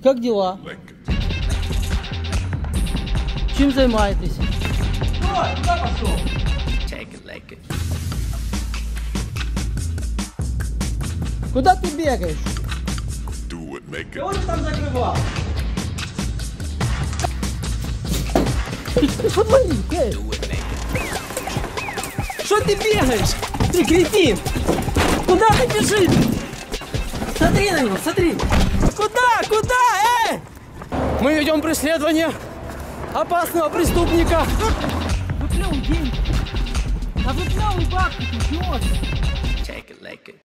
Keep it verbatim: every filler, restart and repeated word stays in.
Как дела? Чем занимаетесь? Стой, куда пошел? Куда ты бегаешь? Кого ты там закрывал? Подвали, эй! Что ты бегаешь? Ты кретин! Куда ты бежишь? Смотри на него, смотри! Куда? Куда? Эй! Мы ведем преследование опасного преступника! Выплевывай деньги! Да выплевывай бабки, ты идиот!